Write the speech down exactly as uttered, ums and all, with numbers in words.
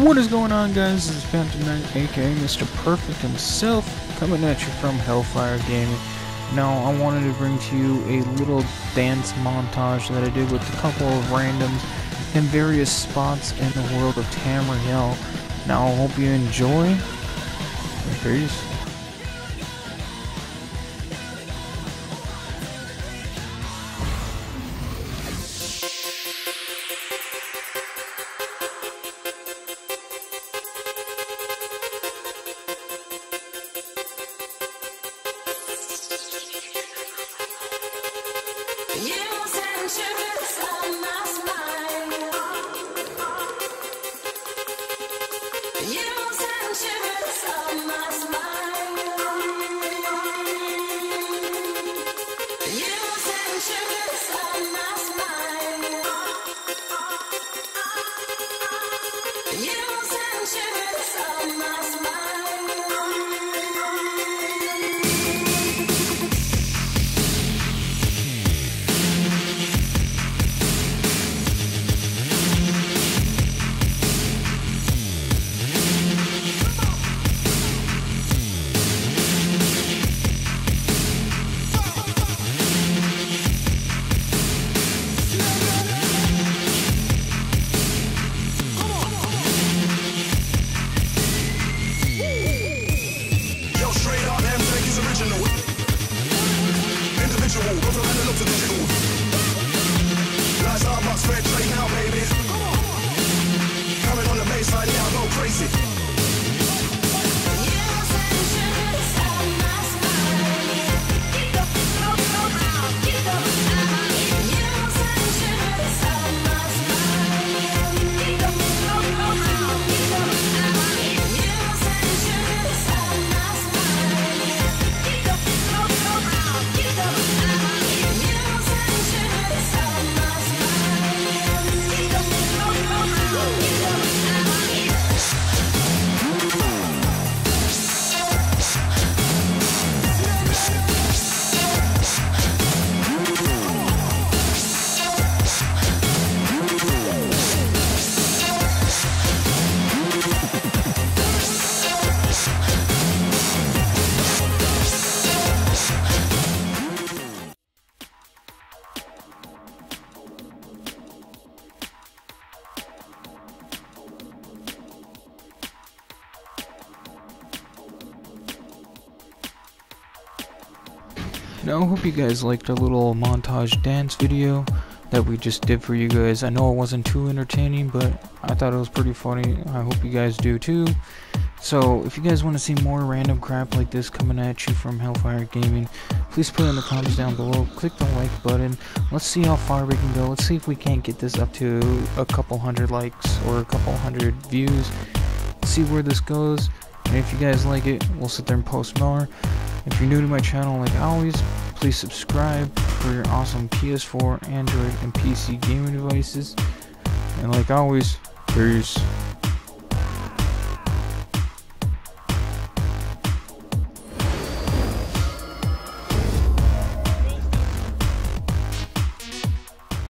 What is going on, guys? This is Phantom Knight, aka Mister Perfect himself, coming at you from Hellfire Gaming. Now, I wanted to bring to you a little dance montage that I did with a couple of randoms in various spots in the world of Tamriel. Now, I hope you enjoy. Peace. Now, I hope you guys liked our little montage dance video that we just did for you guys. I know it wasn't too entertaining, but I thought it was pretty funny. I hope you guys do too. So, if you guys want to see more random crap like this coming at you from Hellfire Gaming, please put it in the comments down below. Click the like button. Let's see how far we can go. Let's see if we can't get this up to a couple hundred likes or a couple hundred views. Let's see where this goes. And if you guys like it, we'll sit there and post more. If you're new to my channel, like always, please subscribe for your awesome P S four, Android, and P C gaming devices. And like always, peace.